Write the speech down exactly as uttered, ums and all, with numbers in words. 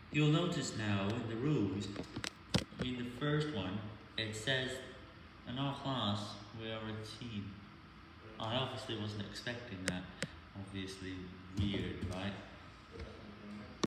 You'll notice now in the rules, in the first one, it says in our class we are a team. I obviously wasn't expecting that. Obviously weird, right?